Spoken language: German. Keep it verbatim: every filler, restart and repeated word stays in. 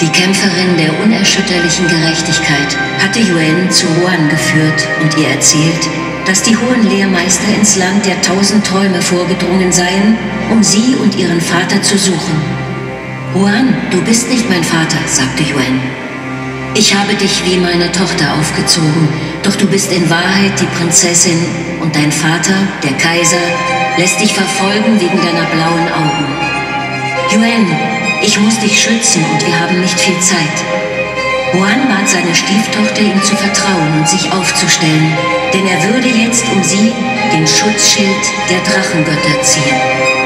Die Kämpferin der unerschütterlichen Gerechtigkeit hatte Yuen zu Huan geführt und ihr erzählt, dass die hohen Lehrmeister ins Land der tausend Träume vorgedrungen seien, um sie und ihren Vater zu suchen. Huan, du bist nicht mein Vater, sagte Yuen. Ich habe dich wie meine Tochter aufgezogen, doch du bist in Wahrheit die Prinzessin und dein Vater, der Kaiser, lässt dich verfolgen wegen deiner blauen Augen. Yuen, ich muss dich schützen und wir haben nicht viel Zeit. Huan bat seine Stieftochter, ihm zu vertrauen und sich aufzustellen, denn er würde jetzt um sie den Schutzschild der Drachengötter ziehen.